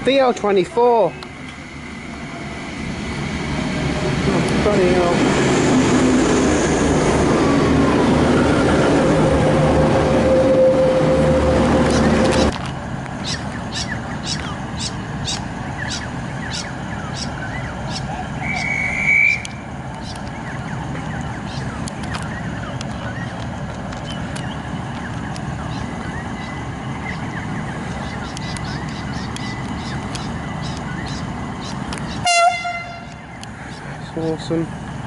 VL24. Oh, bloody hell. Awesome.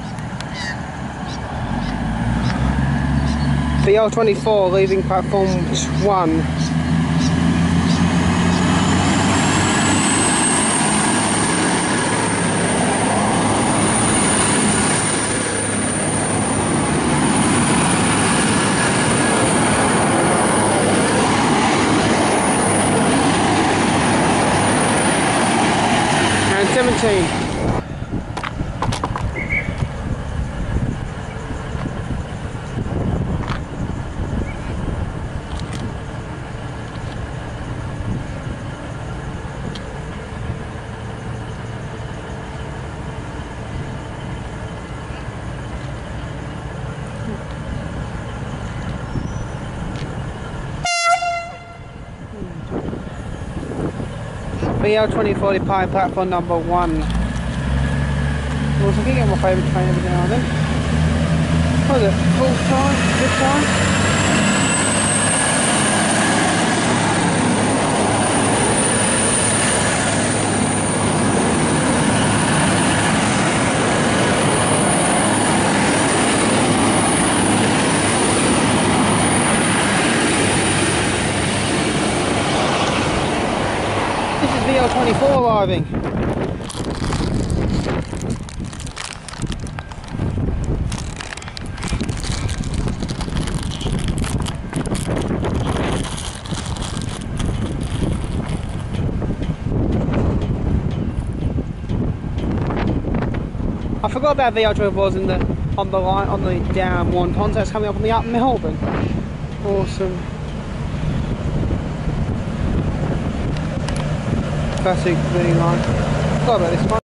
VL24 leaving platform 1. And 17. VL24 departing platform number 1. Well, I can get my favourite train every now and then. What is it? Full time? Good time? VL24 arriving. I forgot about VL24s in on the line on the down one contact coming up on the up Melbourne. Awesome. Classic V line. Forgot about this one.